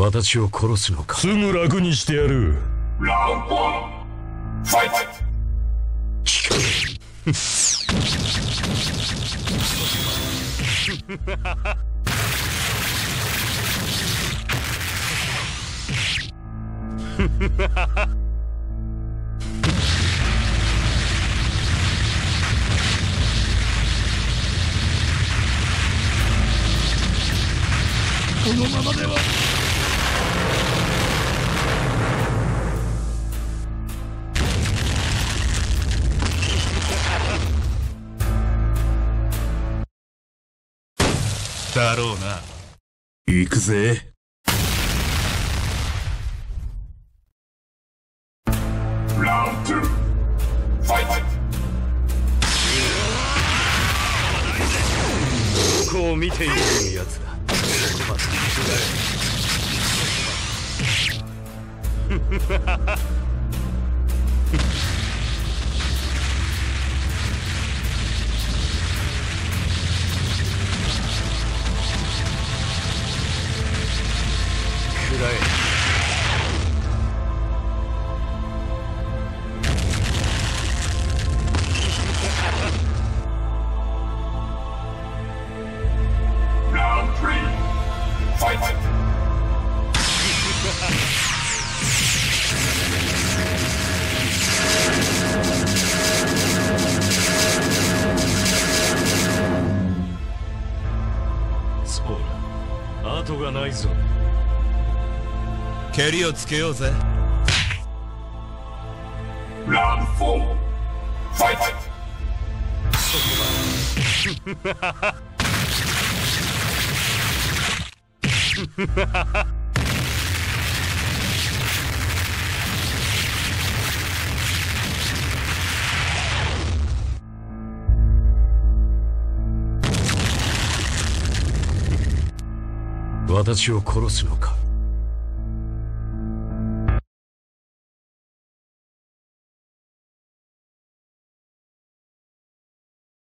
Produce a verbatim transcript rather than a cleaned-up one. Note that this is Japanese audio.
私を殺すのか。 すぐ楽にしてやる。 ラウンドワン、ファイト。 このままでは。だろうな。 行くぜ。 ラウンドツー、ファイト。 ここを見ているやつだ。くらえ。 ラウンドスリー、ファイト。 そうだ、後がないぞ。 蹴りをつけようぜ。 ラウンドフォー、ファイト。 私を殺すのか。